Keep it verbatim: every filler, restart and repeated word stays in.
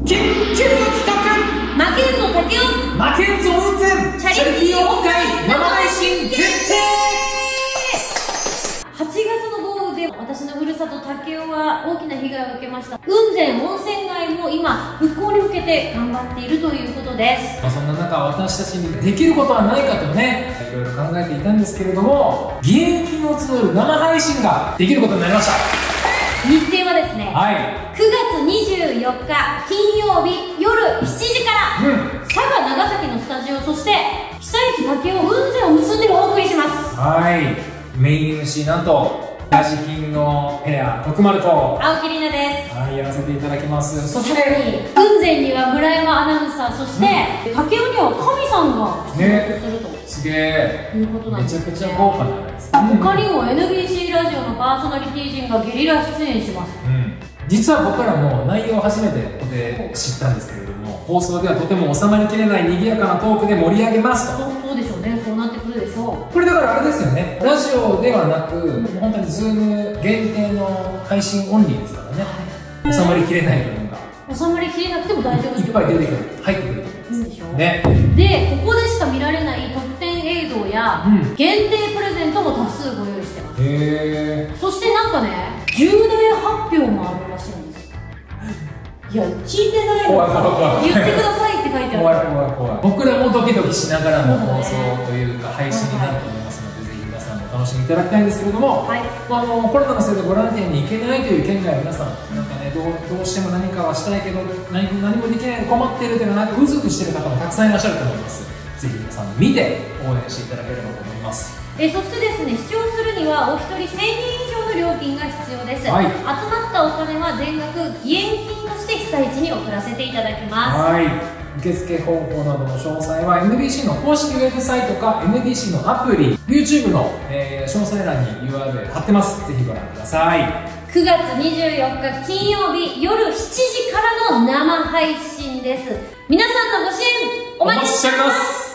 緊急企画負けんぞ竹雄負けんぞ雲仙チャリティーオフ会生配信決定。 はちがつの豪雨で私のふるさと武雄は大きな被害を受けました。雲仙温泉街も今復興に向けて頑張っているということです。 まあそんな中、私たちにできることはないかとね、いろいろ考えていたんですけれども、義援金を募る生配信ができることになりました。 日程はですね、 はい、 くがつにじゅうよっか金曜日夜しちじから、うん、佐賀長崎のスタジオ、そして被災地武雄雲仙を結んでお送りします。 はい、メイン エムシー なんとラジキンのペア徳丸と青木里奈です。 はい、やらせていただきます。そしさらに雲仙には村山アナウンサー、そして、うん、武雄には神さんが出演すると、ね、 すげえいうことなんですね。 めちゃくちゃ豪華じゃないですか。 他にも エヌビーシー ラジオのパーソナリティ陣がゲリラ出演します。 うん、実は僕らも内容を初めてここで知ったんですけれども、放送ではとても収まりきれない賑やかなトークで盛り上げますと。 そうそうでしょうね、そうなってくるでしょう。 これだからあれですよね、ラジオではなく、うん、本当に ズーム 限定の配信オンリーですからね、はい、収まりきれない部分が収まりきれなくても大丈夫。 いっぱい出てくる、入ってくるといいんでしょうね。 で、ここでしか見られない特典映像や、うん、限定プレゼントも多数ご用意してます。 へー。 そしてなんかね、じゅうねん発表もあるらしいんです。いや、聞いてないのか言ってくださいって書いてある。 怖い怖い怖い。僕らもドキドキしながらの放送というか配信になると思いますので、ぜひ皆さんも楽しみいただきたいんですけれども、はい、あのコロナのせいでボランティアに行けないという県外の皆さん、なんかね、どう、どうしても何かはしたいけど何、何もできないで困っているというのは、なんかうずうずしている方もたくさんいらっしゃると思います。ぜひ皆さん見て応援していただければと思います。 えそしてですね、視聴するにはお一人せんえん以上の料金が必要です。はい、集まったお金は全額義援金として被災地に送らせていただきます。 はい、受付方法などの詳細は エヌビーシー の公式ウェブサイトか エヌビーシー のアプリ、 YouTube の、えー、詳細欄に ユーアールエル 貼ってます。ぜひご覧ください。 くがつにじゅうよっか金曜日夜しちじからの生配信です。皆さんのご支援お待ちしております。